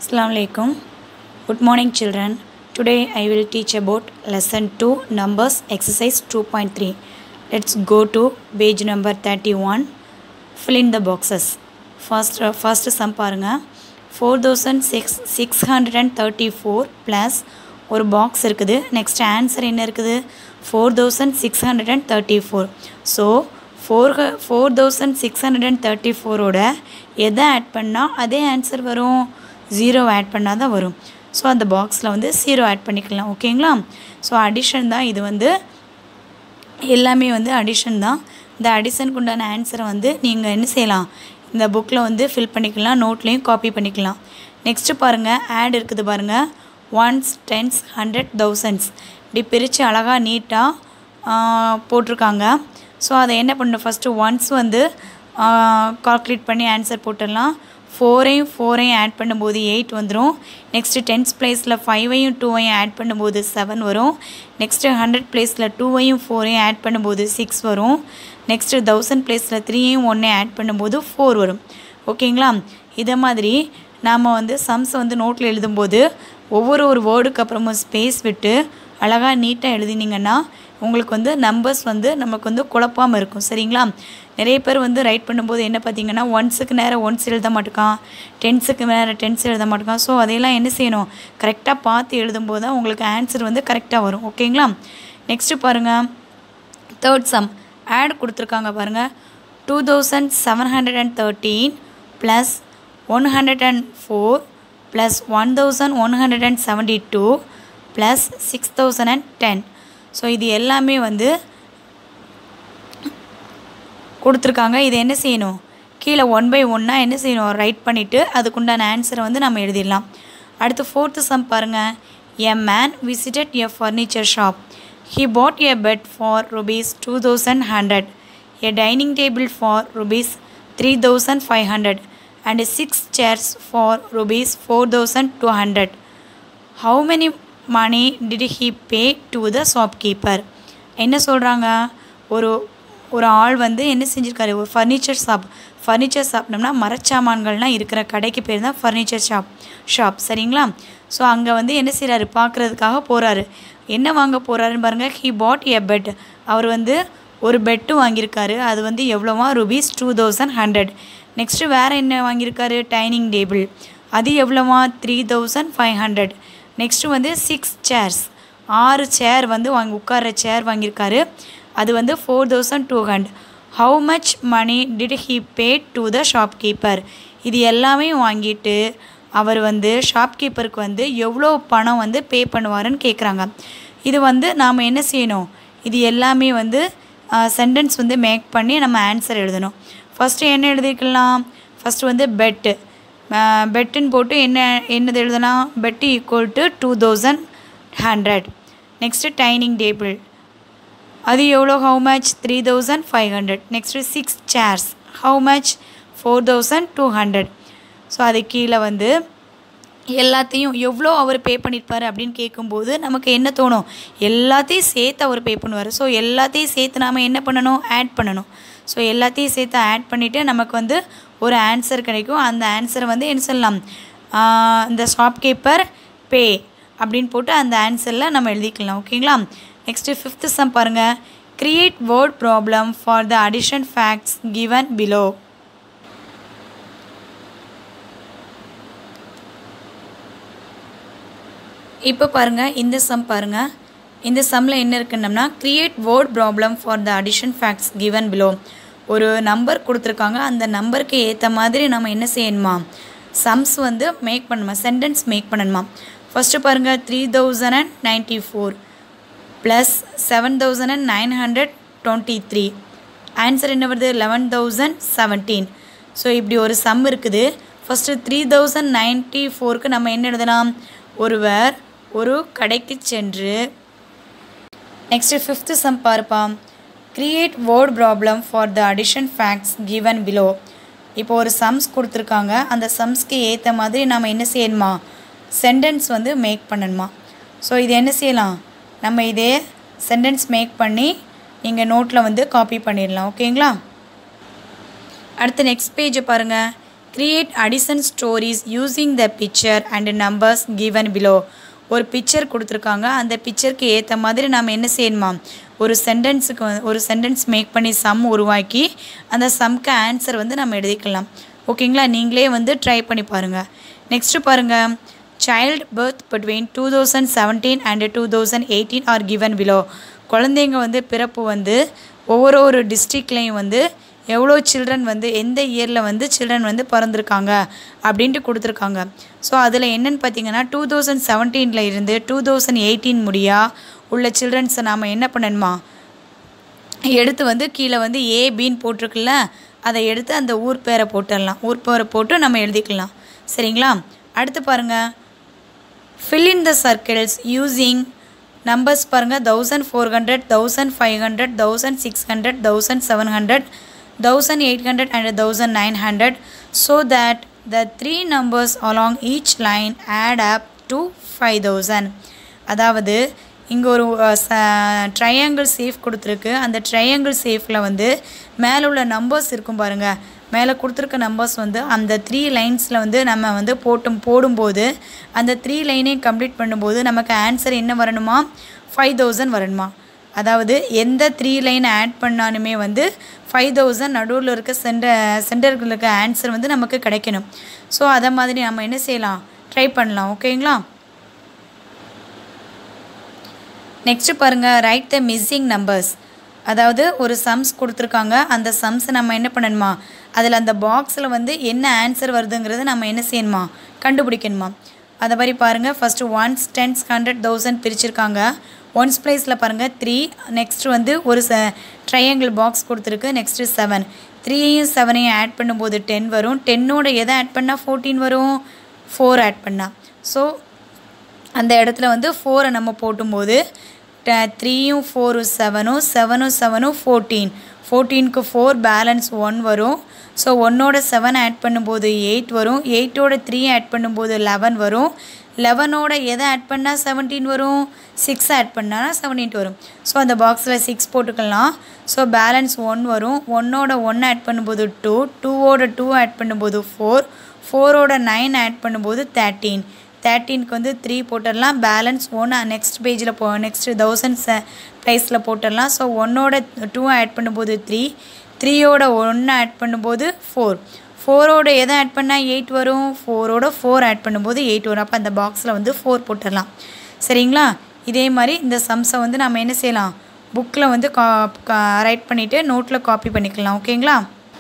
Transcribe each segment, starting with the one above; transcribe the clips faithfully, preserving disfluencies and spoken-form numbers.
Assalamu alaikum. Good morning children. Today I will teach about lesson two numbers exercise two point three. Let's go to page number thirty-one. Fill in the boxes. First uh, first sum பாருங்க four thousand six hundred thirty-four plus ஒரு box இருக்குது. Next answer என்ன இருக்குது? four thousand six hundred thirty-four. So four four thousand six hundred thirty ஃபோரோட எதை add பண்ணால் அதே answer வரும்? ஜீரோ ஆட் பண்ணால் தான் வரும். ஸோ அந்த பாக்ஸில் வந்து ஜீரோ ஆட் பண்ணிக்கலாம். ஓகேங்களா? ஸோ அடிஷன் தான் இது, வந்து எல்லாமே வந்து அடிஷன் தான். இந்த அடிஷனுக்கு உண்டான ஆன்சரை வந்து நீங்கள் என்ன செய்யலாம், இந்த புக்கில் வந்து ஃபில் பண்ணிக்கலாம், நோட்லேயும் காப்பி பண்ணிக்கலாம். நெக்ஸ்ட்டு பாருங்கள், ஆட் இருக்குது பாருங்கள். ஒன்ஸ், டென்ஸ், ஹண்ட்ரட், தௌசண்ட்ஸ் இப்படி பிரித்து அழகாக நீட்டாக போட்டிருக்காங்க. ஸோ அதை என்ன பண்ணணும், ஃபஸ்ட்டு ஒன்ஸ் வந்து கால்குலேட் பண்ணி ஆன்சர் போட்டுடலாம். ஃபோரையும் ஃபோரையும் ஆட் பண்ணும்போது எயிட் வந்துடும். நெக்ஸ்ட்டு டென்ஸ் ப்ளேஸில் ஃபைவையும் டூவையும் ஆட் பண்ணும்போது செவன் வரும். நெக்ஸ்ட்டு ஹண்ட்ரட் ப்ளேஸில் டூவையும் ஃபோரையும் ஆட் பண்ணும்போது சிக்ஸ் வரும். நெக்ஸ்ட்டு தௌசண்ட் ப்ளேஸில் த்ரீயையும் ஒன்றையும் ஆட் பண்ணும்போது ஃபோர் வரும். ஓகேங்களா? இதை மாதிரி நாம் வந்து சம்ஸை வந்து நோட்டில் எழுதும்போது ஒவ்வொரு ஒரு வேர்டுக்கு அப்புறமும் ஸ்பேஸ் விட்டு அழகாக நீட்டாக எழுதினீங்கன்னா உங்களுக்கு வந்து நம்பர்ஸ் வந்து நமக்கு வந்து குழப்பாமல் இருக்கும். சரிங்களா? நிறைய பேர் வந்து ரைட் பண்ணும்போது என்ன பார்த்தீங்கன்னா, ஒன்ஸுக்கு நேரம் ஒன்ஸ் எழுத மாட்டேக்கான், டென்ஸுக்கு நேரம் டென்ஸ் எழுத மாட்டேக்கான். ஸோ அதையெல்லாம் என்ன செய்யணும், கரெக்டாக பார்த்து எழுதும்போது தான் உங்களுக்கு ஆன்சர் வந்து கரெக்டாக வரும். ஓகேங்களா? நெக்ஸ்ட்டு பாருங்கள், தேர்ட் சம் ஆட் கொடுத்துருக்காங்க பாருங்கள். Two thousand seven hundred and thirteen plus one hundred and four plus one thousand one hundred and seventy two plus six thousand and ten. So இது எல்லாமே வந்து கொடுத்துருக்காங்க. இது என்ன செய்யணும், கீழே ஒன் பை ஒன்னாக என்ன செய்யணும், ரைட் பண்ணிவிட்டு அதுக்குண்டான ஆன்சரை வந்து நம்ம எழுதிடலாம். அடுத்து ஃபோர்த்து சம் பாருங்கள். A man visited a furniture shop. He bought a bed for rupees two thousand hundred, a dining table for rupees three thousand five hundred and six chairs for rupees four thousand two hundred. How many money did he pay to the shopkeeper? என்ன சொல்கிறாங்க, ஒரு ஒரு ஆள் வந்து என்ன செஞ்சுருக்காரு, ஒரு furniture shop. Furniture ஷாப்னோம்னா மரச்சாமான்கள்லாம் இருக்கிற கடைக்கு பேர் தான் ஃபர்னிச்சர் ஷாப் ஷாப் சரிங்களா? ஸோ அங்கே வந்து என்ன செய்கிறாரு, பார்க்குறதுக்காக போகிறாரு. என்ன வாங்க போகிறாருன்னு பாருங்கள். ஹி பாட் எ பெட், அவர் வந்து ஒரு பெட்டு வாங்கியிருக்காரு. அது வந்து எவ்வளோவா, rupees two thousand hundred. Next வேறு என்ன வாங்கியிருக்காரு, டைனிங் டேபிள். அது எவ்வளோவா, three thousand five hundred. Next வந்து சிக்ஸ் சேர்ஸ், ஆறு சேர் வந்து வாங்கி உட்கார்ற சேர் வாங்கியிருக்காரு. அது வந்து four thousand two hundred. How much money did he pay to the shopkeeper? இது எல்லாமே வாங்கிட்டு அவர் வந்து ஷாப்கீப்பருக்கு வந்து எவ்வளோ பணம் வந்து பே பண்ணுவாருன்னு கேட்குறாங்க. இது வந்து நாம் என்ன செய்யணும், இது எல்லாமே வந்து சென்டென்ஸ் வந்து மேக் பண்ணி நம்ம ஆன்சர் எழுதணும். ஃபஸ்ட்டு என்ன எழுதிக்கலாம், ஃபஸ்ட்டு வந்து பெட்டு பெட்டுன்னு போட்டு என்ன என்னது எழுதலாம், bed equal to two thousand hundred. Next dining table, அது எவ்வளோ, how much, three thousand five hundred. Next six chairs, how much, four thousand two hundred. So அது கீழே வந்து எல்லாத்தையும் எவ்வளோ அவர் பே பண்ணியிருப்பார் அப்படின்னு கேட்கும்போது நமக்கு என்ன தோணும், எல்லாத்தையும் சேர்த்து அவர் பே பண்ணுவார். ஸோ எல்லாத்தையும் சேர்த்து நாம் என்ன பண்ணணும், ஆட் பண்ணணும். ஸோ எல்லாத்தையும் சேர்த்து ஆட் பண்ணிவிட்டு நமக்கு வந்து ஒரு ஆன்சர் கிடைக்கும். அந்த ஆன்சரை வந்து என்ன சொல்லலாம், இந்த ஷாப்கீப்பர் பே அப்படின்னு போட்டு அந்த ஆன்சரில் நம்ம எழுதிக்கலாம். ஓகேங்களா? நெக்ஸ்ட்டு ஃபிஃப்த்து சம் பாருங்கள். Create word problem for the addition facts given below. இப்போ பாருங்கள், இந்த சம் பாருங்கள். இந்த சம்மில் என்ன இருக்குன்னம்னா, create word problem for the addition facts given below. ஒரு நம்பர் கொடுத்துருக்காங்க, அந்த நம்பருக்கு ஏற்ற மாதிரி நம்ம என்ன செய்யணுமா, சம்ஸ் வந்து மேக் பண்ணணுமா, சென்டென்ஸ் மேக் பண்ணணுமா. ஃபஸ்ட்டு பாருங்கள், three thousand and ninety four plus seven thousand and nine hundred twenty three. Answer என்ன வருது, லெவன் தௌசண்ட் செவன்டீன். ஸோ இப்படி ஒரு சம் இருக்குது. ஃபஸ்ட்டு த்ரீ தௌசண்ட் நைன்ட்டி ஃபோருக்கு நம்ம என்ன எழுதலாம், ஒருவர் ஒரு கடைக்கு சென்று. நெக்ஸ்ட்டு ஃபிஃப்த்து சம் பார்ப்பா. Create word problem for the addition facts given below. இப்போ ஒரு சம்ஸ் கொடுத்துருக்காங்க, அந்த சம்ஸ்க்கு ஏற்ற மாதிரி நம்ம என்ன செய்யணுமா, சென்டென்ஸ் வந்து மேக் பண்ணணுமா. ஸோ இது என்ன செய்யலாம், நம்ம இதே சென்டென்ஸ் மேக் பண்ணி நீங்கள் நோட்டில் வந்து காப்பி பண்ணிடலாம். ஓகேங்களா? அடுத்து நெக்ஸ்ட் பேஜை பாருங்கள். Create addition stories using the picture and numbers given below. ஒரு பிக்சர் கொடுத்துருக்காங்க, அந்த பிக்சருக்கு ஏற்ற மாதிரி நம்ம என்ன செய்யணுமா, ஒரு சென்டென்ஸுக்கு ஒரு சென்டென்ஸ் மேக் பண்ணி சம் உருவாக்கி அந்த சம்க்கு ஆன்சர் வந்து நம்ம எழுதிக்கலாம். ஓகேங்களா, நீங்களே வந்து ட்ரை பண்ணி பாருங்கள். நெக்ஸ்ட்டு பாருங்கள், child birth between two thousand seventeen and two thousand eighteen are given below. குழந்தைங்க வந்து பிறப்பு வந்து ஒவ்வொரு ஒரு டிஸ்ட்ரிக்ட்லேயும் வந்து எவ்வளோ சில்ட்ரன் வந்து எந்த இயரில் வந்து சில்ட்ரன் வந்து பிறந்திருக்காங்க அப்படின்ட்டு கொடுத்துருக்காங்க. ஸோ அதில் என்னென்னு பார்த்தீங்கன்னா டூ தௌசண்ட் செவன்டீனில் இருந்து டூ தௌசண்ட் எயிட்டீன் முடியா உள்ள சில்ட்ரன்ஸை நாம் என்ன பண்ணணுமா, எடுத்து வந்து கீழே வந்து ஏபின்னு போட்டிருக்குல்ல, அதை எடுத்து அந்த ஊர் பேரை போட்டுடலாம். ஊர் பேரை போட்டு நம்ம எழுதிக்கலாம். சரிங்களா, அடுத்து பாருங்கள், fill in the circles using numbers பாருங்கள், thousand four hundred thousand five hundred thousand six hundred thousand seven hundred thousand eight hundred and thousand nine hundred so that the three numbers along each line add up to five thousand. அதாவது இங்கே ஒரு triangle safe கொடுத்துருக்கு. அந்த triangle சேஃபில் வந்து மேலே உள்ள numbers இருக்கும் பாருங்கள், மேலே கொடுத்துருக்க நம்பர்ஸ் வந்து அந்த த்ரீ லைன்ஸில் வந்து நம்ம வந்து போட்டும் போடும்போது அந்த த்ரீ லைனையும் கம்ப்ளீட் பண்ணும்போது நமக்கு ஆன்சர் என்ன வரணுமா, ஃபைவ் தௌசண்ட் வரணுமா. அதாவது எந்த த்ரீ லைன் ஆட் பண்ணாலுமே வந்து ஃபைவ் தௌசண்ட் நடுவில் இருக்க சென்டர் சென்டர்களுக்கு ஆன்சர் வந்து நமக்கு கிடைக்கணும். ஸோ அதை மாதிரி நம்ம என்ன செய்யலாம், ட்ரை பண்ணலாம். ஓகேங்களா, நெக்ஸ்ட்டு பாருங்கள், ரைட் த மிஸ்ஸிங் நம்பர்ஸ். அதாவது ஒரு சம்ஸ் கொடுத்துருக்காங்க, அந்த சம்ஸை நம்ம என்ன பண்ணணுமா, அதில் அந்த பாக்ஸில் வந்து என்ன ஆன்சர் வருதுங்கிறது நம்ம என்ன செய்யணுமா, கண்டுபிடிக்கணுமா. அதை மாதிரி பாருங்கள், first ones tens hundred thousand பிரிச்சிருக்காங்க. ஒன்ஸ் ப்ளேஸில் பாருங்கள் த்ரீ, நெக்ஸ்ட்டு வந்து ஒரு ச ட்ரையாங்கிள் பாக்ஸ் கொடுத்துருக்கு, நெக்ஸ்ட்டு செவன். த்ரீயையும் செவனையும் ஆட் பண்ணும்போது டென் வரும். டென்னோட எதை ஆட் பண்ணால் ஃபோர்டீன் வரும், ஃபோர் ஆட் பண்ணால். ஸோ அந்த இடத்துல வந்து ஃபோரை நம்ம போட்டும்போது த்ரீயும் ஃபோரும் செவனும், செவனும் செவனும் ஃபோர்டீன், ஃபோர்டீனுக்கு ஃபோர் பேலன்ஸ் ஒன் வரும். ஸோ ஒன்னோட செவன் ஆட் பண்ணும்போது எயிட் வரும், எயிட்டோட த்ரீ ஆட் பண்ணும்போது லெவன் வரும், லெவனோட எதை ஆட் பண்ணால் செவன்டீன் வரும், சிக்ஸ் ஆட் பண்ணால் செவன்டீன் வரும். ஸோ அந்த பாக்ஸில் சிக்ஸ் போட்டுக்கலாம். ஸோ பேலன்ஸ் ஒன் வரும், ஒன்னோட ஒன் ஆட் பண்ணும்போது டூ, டூவோட டூ ஆட் பண்ணும்போது ஃபோர், ஃபோரோட நைன் ஆட் பண்ணும்போது தேர்ட்டீன், தேர்ட்டீனுக்கு வந்து த்ரீ போட்டுடலாம். பேலன்ஸ் ஒன் நெக்ஸ்ட் பேஜில் போ நெக்ஸ்ட்டு தௌசண்ட் ச ப்ரைஸில் போட்டுடலாம். ஸோ ஒன்னோட டூ ஆட் பண்ணும்போது த்ரீ, த்ரீயோட ஒன்று ஆட் பண்ணும்போது ஃபோர், ஃபோரோட எதை ஆட் பண்ணால் எயிட் வரும், ஃபோரோட ஃபோர் ஆட் பண்ணும்போது எயிட் வரும். அப்போ அந்த பாக்ஸில் வந்து ஃபோர் போட்டுடலாம். சரிங்களா, இதே மாதிரி இந்த சம்ஸை வந்து நம்ம என்ன செய்யலாம், புக்கில் வந்து கா ரைட் பண்ணிவிட்டு நோட்டில் காப்பி பண்ணிக்கலாம். ஓகேங்களா,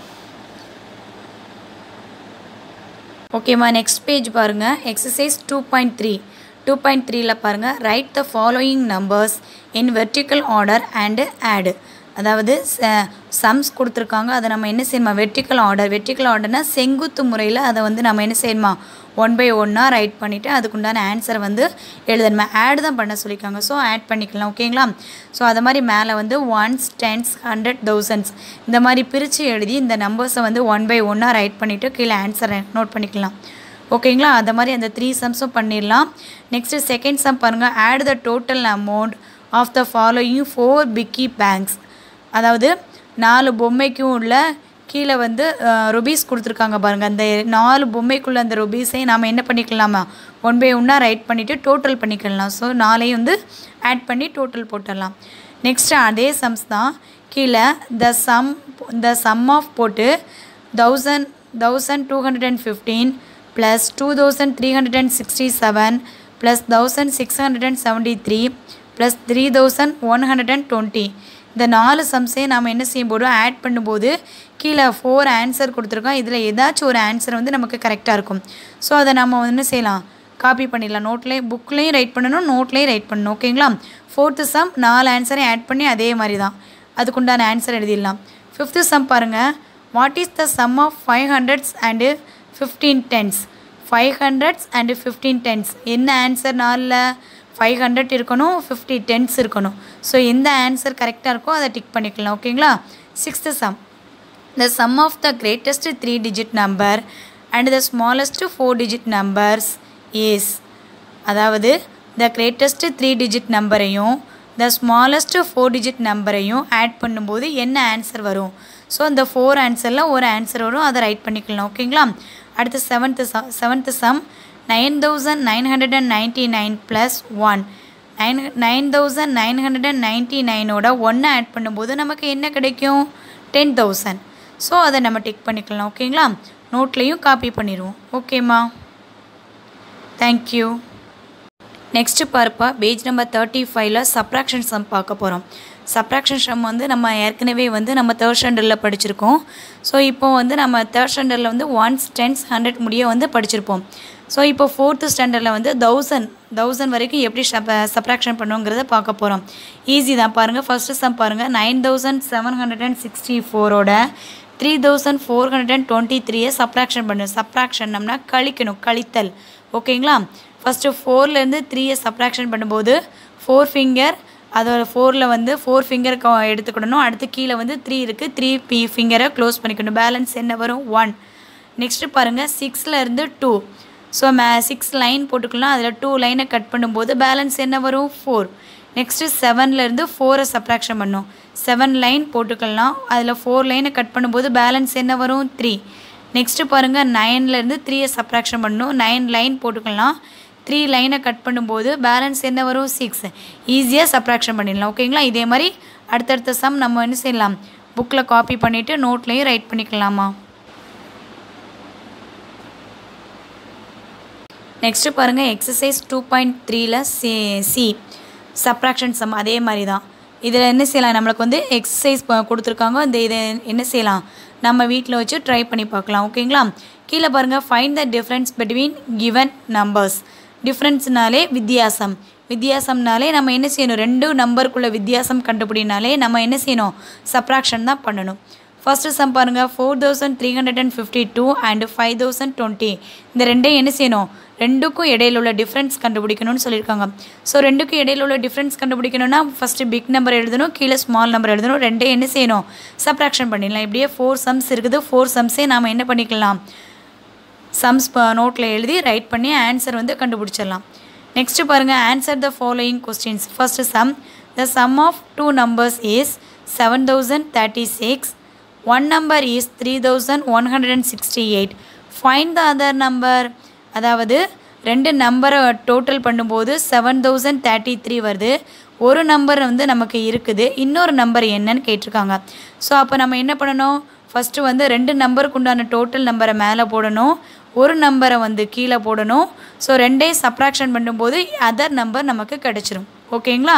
ஓகேம்மா. நெக்ஸ்ட் பேஜ் பாருங்கள், exercise two point three two point த்ரீயில் பாருங்கள், write the following numbers in vertical order and add. அதாவது சம்ஸ் கொடுத்துருக்காங்க, அதை நம்ம என்ன செய்யணுமா, வெர்டிக்கல் ஆர்டர். வெர்டிக்கல் ஆர்டர்னால் செங்குத்து முறையில் அதை வந்து நம்ம என்ன செய்யணுமா, ஒன் பை ஒன்னாக ரைட் பண்ணிவிட்டு அதுக்குண்டான ஆன்சரை வந்து எழுதணுமா. ஆட் தான் பண்ண சொல்லியிருக்காங்க, ஸோ ஆட் பண்ணிக்கலாம். ஓகேங்களா, ஸோ அதை மாதிரி மேலே வந்து ஒன்ஸ் டென்ஸ் ஹண்ட்ரட் தௌசண்ட்ஸ் இந்த மாதிரி பிரித்து எழுதி இந்த நம்பர்ஸை வந்து ஒன் பை ஒன்னாக ரைட் பண்ணிவிட்டு கீழே ஆன்சரை நோட் பண்ணிக்கலாம். ஓகேங்களா, அதை மாதிரி அந்த த்ரீ சம்ஸும் பண்ணிடலாம். நெக்ஸ்ட்டு செகண்ட் சம் பாருங்கள், add the total amount of the following four piggy banks. அதாவது நாலு பொம்மைக்கும் உள்ள கீழே வந்து ருபீஸ் கொடுத்துருக்காங்க பாருங்கள், அந்த நாலு பொம்மைக்குள்ளே அந்த ருபீஸையும் நாம் என்ன பண்ணிக்கலாமா, ஒன் பை ஒன்னாக ரைட் பண்ணிவிட்டு டோட்டல் பண்ணிக்கலாம். ஸோ நாளையும் வந்து ஆட் பண்ணி டோட்டல் போட்டுடலாம். நெக்ஸ்ட்டு அதே சம்ஸ் தான், கீழே the sum the sum of போட்டு thousand thousand two hundred and fifteen plus two thousand three hundred and sixty seven plus thousand six hundred and seventy three plus three thousand one hundred and twenty. இந்த நாலு சம்ஸே நாம் என்ன செய்யும் போதும் add பண்ணும்போது கீழே four answer கொடுத்துருக்கோம். இதில் ஏதாச்சும் ஒரு ஆன்சர் வந்து நமக்கு கரெக்டாக இருக்கும். ஸோ அதை நம்ம என்ன செய்யலாம், காப்பி பண்ணிடலாம். நோட்லேயும் புக்லேயும் ரைட் பண்ணணும், நோட்லேயும் ரைட் பண்ணணும். ஓகேங்களா, ஃபோர்த்து சம் நாலு ஆன்சரையும் ஆட் பண்ணி அதே மாதிரி தான் அதுக்குண்டான ஆன்சர் எழுதிடலாம். ஃபிஃப்த்து சம் பாருங்கள், what is the sum of five hundreds and fifteen tens. Five hundreds and fifteen tens என்ன ஆன்சர், நாலில் ஃபைவ் ஹண்ட்ரட் இருக்கணும், ஃபிஃப்டி டென்ஸ் இருக்கணும். ஸோ எந்த ஆன்சர் கரெக்டாக இருக்கோ அதை டிக் பண்ணிக்கலாம். ஓகேங்களா, sixth sum, the sum of the greatest three digit number and the smallest four digit numbers is. அதாவது த கிரேட்டஸ்ட் த்ரீ டிஜிட் நம்பரையும் த ஸ்மாலஸ்ட் ஃபோர் டிஜிட் நம்பரையும் ஆட் பண்ணும்போது என்ன ஆன்சர் வரும். ஸோ அந்த ஃபோர் ஆன்சரில் ஒரு ஆன்சர் வரும், அதை ரைட் பண்ணிக்கலாம். ஓகேங்களா, அடுத்து seventh sum seventh sum nine thousand nine hundred and ninety nine plus one nine nine thousand nine hundred and ninety நைனோட ஒன்று ஆட் பண்ணும்போது நமக்கு என்ன கிடைக்கும் டென் தௌசண்ட். ஸோ அதை நம்ம டிக் பண்ணிக்கலாம். ஓகேங்களா, நோட்லேயும் காப்பி பண்ணிடுவோம். ஓகேம்மா, தேங்க்யூ. நெக்ஸ்ட்டு பார்ப்பா பேஜ் நம்பர் தேர்ட்டி ஃபைவ்ல சப்ராக்ஷன் சம் பார்க்க போகிறோம். சப்ராக்ஷன் சம் வந்து நம்ம ஏற்கனவே வந்து நம்ம தேர்ட் ஸ்டாண்டர்டில் படிச்சிருக்கோம். ஸோ இப்போ வந்து நம்ம தேர்ட் ஸ்டாண்டர்டில் வந்து ஒன்ஸ் டென்ஸ் ஹண்ட்ரட் முடிய வந்து படிச்சிருப்போம். ஸோ இப்போ ஃபோர்த்து ஸ்டாண்டர்டில் வந்து தௌசண்ட் தௌசண்ட் வரைக்கும் எப்படி சப் சப்ராக்ஷன் பண்ணுங்கிறத பார்க்க போகிறோம். ஈஸி தான் பாருங்கள். ஃபஸ்ட்டு சம் பாருங்கள். Nine thousand seven hundred and sixty ஃபோரோட three thousand four hundred and twenty த்ரீயை சப்ராக்ஷன் பண்ணணும். சப்ராக்ஷன்னம்னா கழிக்கணும், கழித்தல். ஓகேங்களா, ஃபஸ்ட்டு ஃபோர்லேருந்து த்ரீயை சப்ராக்ஷன் பண்ணும்போது ஃபோர் ஃபிங்கர் அதோட ஃபோரில் வந்து ஃபோர் ஃபிங்கர் எடுத்துக்கிடணும். அடுத்து கீழே வந்து த்ரீ இருக்குது, த்ரீ பி ஃபிங்கரை க்ளோஸ் பண்ணிக்கணும். பேலன்ஸ் என்ன வரும் ஒன். நெக்ஸ்ட்டு பாருங்கள் சிக்ஸில் இருந்து டூ. ஸோ மே சிக்ஸ் லைன் போட்டுக்கலாம். அதில் டூ லைனை கட் பண்ணும்போது பேலன்ஸ் என்ன வரும் ஃபோர். நெக்ஸ்ட்டு செவன்லேருந்து ஃபோரை சப்ராக்ஷன் பண்ணும். செவன் லைன் போட்டுக்கலாம். அதில் ஃபோர் லைனை கட் பண்ணும்போது பேலன்ஸ் என்ன வரும் த்ரீ. நெக்ஸ்ட்டு பாருங்கள் நைன்லேருந்து த்ரீயை சப்ராக்ஷன் பண்ணணும். நைன் லைன் போட்டுக்கலாம். த்ரீ லைனை கட் பண்ணும்போது பேலன்ஸ் என்ன வரும் சிக்ஸ். ஈஸியாக சப்ராக்ஷன் பண்ணிடலாம். ஓகேங்களா, இதே மாதிரி அடுத்தடுத்த சம் நம்ம என்ன செய்யலாம், புக்கில் காப்பி பண்ணிவிட்டு நோட்லேயும் ரைட் பண்ணிக்கலாமா. நெக்ஸ்ட்டு பாருங்கள் எக்ஸசைஸ் டூ பாயிண்ட் த்ரீல சி சி சப்ராக்ஷன் சம் அதே மாதிரி தான். இதில் என்ன செய்யலாம், நம்மளுக்கு வந்து எக்ஸசைஸ் கொடுத்துருக்காங்க. இந்த இதை என்ன செய்யலாம், நம்ம வீட்டில் வச்சு ட்ரை பண்ணி பார்க்கலாம். ஓகேங்களா, கீழே பாருங்கள் find the difference between given numbers. டிஃப்ரென்ஸ்னாலே வித்தியாசம். வித்தியாசம்னாலே நம்ம என்ன செய்யணும், ரெண்டு நம்பருக்குள்ளே வித்தியாசம் கண்டுபிடினாலே நம்ம என்ன செய்யணும், சப்ராக்ஷன் தான் பண்ணணும். ஃபஸ்ட்டு சம் பாருங்கள். Four thousand three hundred and fifty two and five thousand twenty. இந்த ரெண்டையும் என்ன செய்யணும், ரெண்டுக்கும் இடையில உள்ள டிஃப்ரென்ஸ் கண்டுபிடிக்கணும்னு சொல்லியிருக்காங்க. ஸோ ரெண்டுக்கும் இடையில உள்ள டிஃப்ரென்ஸ் கண்டுபிடிக்கணும்னா ஃபஸ்ட்டு பிக் நம்பர் எழுதணும், கீழே ஸ்மால் நம்பர் எழுதணும். ரெண்டையும் என்ன செய்யணும், சப்ராக்ஷன் பண்ணிடலாம். இப்படியே ஃபோர் சம்ஸ் இருக்குது. ஃபோர் சம்ஸே நாம் என்ன பண்ணிக்கலாம், சம்ஸ் நோட்டில் எழுதி ரைட் பண்ணி ஆன்சர் வந்து கண்டுபிடிச்சிடலாம். நெக்ஸ்ட்டு பாருங்கள். Answer the following questions. First sum. The sum of two numbers is seven thousand thirty six. One number is three thousand one hundred and sixty eight. Find the other number. அதாவது ரெண்டு நம்பரை total பண்ணும்போது seven thousand thirty three வருது. ஒரு number வந்து நமக்கு இருக்குது, இன்னொரு நம்பர் என்னன்னு கேட்டிருக்காங்க. ஸோ அப்போ நம்ம என்ன பண்ணணும், ஃபஸ்ட்டு வந்து ரெண்டு நம்பருக்கு உண்டான டோட்டல் நம்பரை மேலே போடணும், ஒரு நம்பரை வந்து கீழே போடணும். ஸோ ரெண்டையும் சப்ராக்ஷன் பண்ணும்போது அதர் நம்பர் நமக்கு கிடச்சிரும். ஓகேங்களா,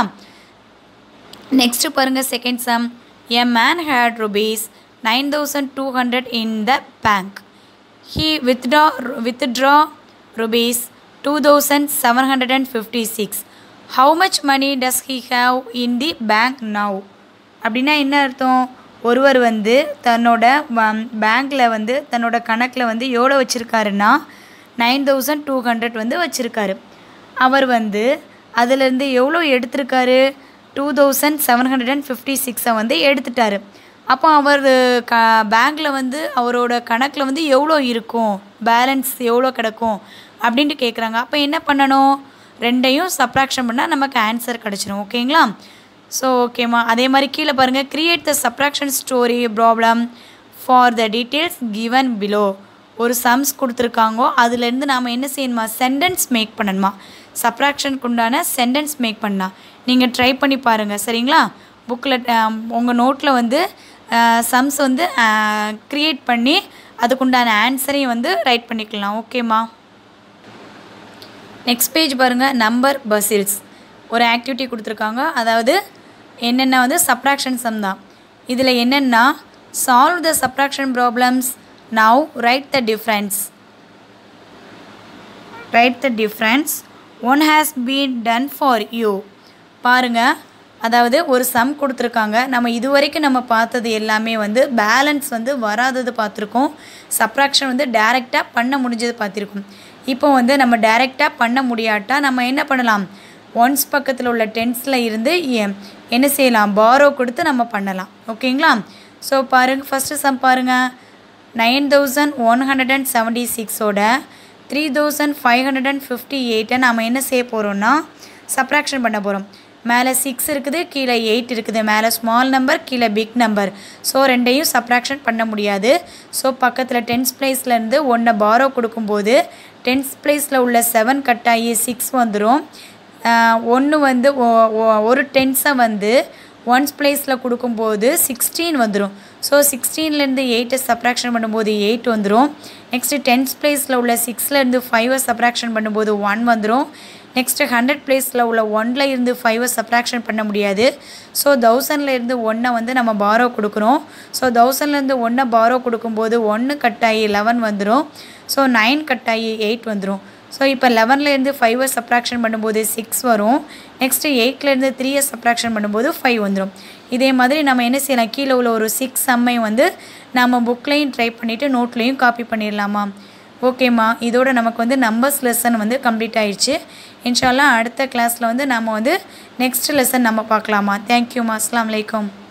நெக்ஸ்ட்டு பாருங்கள். Second sum. A man had rupees nine thousand two hundred in the bank. He withdraw withdraw rupees two thousand seven hundred fifty-six. How much money does he have in the bank now? அப்படின்னா என்ன அர்த்தம், ஒருவர் வந்து தன்னோட பேங்க்கில் வந்து தன்னோட கணக்கில் வந்து எவ்வளோ வச்சுருக்காருன்னா நைன் தௌசண்ட் டூ ஹண்ட்ரட் வந்து வச்சுருக்காரு. அவர் வந்து அதிலேருந்து எவ்வளோ எடுத்திருக்காரு, two thousand seven hundred and fifty சிக்ஸை வந்து எடுத்துட்டாரு. அப்போ அவர் க பேங்க்கில் வந்து அவரோட கணக்கில் வந்து எவ்வளோ இருக்கும், பேலன்ஸ் எவ்வளோ கிடக்கும் அப்படின்ட்டு கேட்குறாங்க. அப்போ என்ன பண்ணணும், ரெண்டையும் சப்ராக்ஷன் பண்ணால் நமக்கு ஆன்சர் கிடச்சிரும். ஓகேங்களா, ஸோ ஓகேம்மா. அதே மாதிரி கீழே பாருங்கள். Create the subtraction story problem for the details given below. ஒரு சம்ஸ் கொடுத்துருக்காங்கோ, அதுலேருந்து நாம் என்ன செய்யணுமா, சென்டென்ஸ் மேக் பண்ணணுமா. சப்ராக்ஷனுக்கு உண்டான சென்டென்ஸ் மேக் பண்ணலாம். நீங்கள் ட்ரை பண்ணி பாருங்கள். சரிங்களா, புக்கில் உங்கள் நோட்டில் வந்து சம்ஸ் வந்து க்ரியேட் பண்ணி அதுக்குண்டான ஆன்சரையும் வந்து ரைட் பண்ணிக்கலாம். ஓகேம்மா. நெக்ஸ்ட் பேஜ் பாருங்கள். நம்பர் பசில்ஸ் ஒரு ஆக்டிவிட்டி கொடுத்துருக்காங்க. அதாவது என்னென்னா வந்து சப்ராக்ஷன் சம் தான். இதில் என்னென்னா solve the subtraction problems. Now write the difference. Write the difference. One has been done for you. பாருங்கள், அதாவது ஒரு சம் கொடுத்துருக்காங்க. நம்ம இது வரைக்கும் நம்ம பார்த்தது எல்லாமே வந்து பேலன்ஸ் வந்து வராதது பார்த்துருக்கோம். சப்ராக்ஷன் வந்து டைரெக்டாக பண்ண முடிஞ்சது பார்த்துருக்கோம். இப்போ வந்து நம்ம டைரெக்டாக பண்ண முடியாட்டா நம்ம என்ன பண்ணலாம், ஒன்ஸ் பக்கத்தில் உள்ள டென்ஸில் இருந்து என்ன செய்யலாம், பாரோ கொடுத்து நம்ம பண்ணலாம். ஓகேங்களா, ஸோ பாருங்கள். ஃபஸ்ட்டு சம் பாருங்கள். Nine thousand one hundred and seventy சிக்ஸோட three thousand five hundred and fifty எயிட்டை நம்ம என்ன செய்ய போகிறோம்னா சப்ராக்ஷன் பண்ண போகிறோம். மேலே சிக்ஸ் இருக்குது, கீழே எயிட் இருக்குது. மேலே ஸ்மால் நம்பர், கீழே பிக் நம்பர். ஸோ ரெண்டையும் சப்ராக்ஷன் பண்ண முடியாது. ஸோ பக்கத்தில் டென்ஸ் பிளேஸ்லேருந்து ஒன்றை பாரோ கொடுக்கும்போது டென்ஸ் பிளேஸில் உள்ள செவன் கட் ஆகி சிக்ஸ் வந்துடும். ஒன்று வந்து ஒரு டென்ஸை வந்து ஒன்ஸ் பிளேஸில் கொடுக்கும்போது சிக்ஸ்டீன் வந்துடும். ஸோ சிக்ஸ்டீன்லேருந்து எயிட்டை சப்ராக்ஷன் பண்ணும்போது எயிட் வந்துடும். நெக்ஸ்ட்டு டென்ஸ் பிளேஸில் உள்ள சிக்ஸ்லேருந்து ஃபைவை சப்ராக்ஷன் பண்ணும்போது ஒன் வந்துடும். நெக்ஸ்ட்டு ஹண்ட்ரட் பிளேஸில் உள்ள ஒன்னில் இருந்து ஃபைவை சப்ராக்ஷன் பண்ண முடியாது. ஸோ தௌசண்டில் இருந்து ஒன்றை வந்து நம்ம பாரோ கொடுக்குறோம். ஸோ தௌசண்ட்லேருந்து ஒன்றை பாரோ கொடுக்கும்போது ஒன்று கட் ஆகி லெவன் வந்துடும். ஸோ நைன் கட் ஆகி எயிட் வந்துடும். ஸோ இப்போ லெவன்லேருந்து ஃபைவை சப்ராக்ஷன் பண்ணும்போது சிக்ஸ் வரும். நெக்ஸ்ட்டு எயிட்லேருந்து த்ரீயை சப்ராக்ஷன் பண்ணும்போது ஃபைவ் வந்துடும். இதே மாதிரி நம்ம என்ன செய்யலாம், கீழே உள்ள ஒரு சிக்ஸ் சம்மை வந்து நம்ம புக்லேயும் ட்ரை பண்ணிவிட்டு நோட்லேயும் காப்பி பண்ணிடலாமா? ஓகேம்மா, இதோட நமக்கு வந்து நம்பர்ஸ் லெசன் வந்து கம்ப்ளீட் ஆயிடுச்சு. இன்ஷால்லா அடுத்த கிளாஸில் வந்து நம்ம வந்து நெக்ஸ்ட் லெசன் நம்ம பார்க்கலாமா? தேங்க்யூம்மா. அஸ்ஸலாமு அலைக்கும்.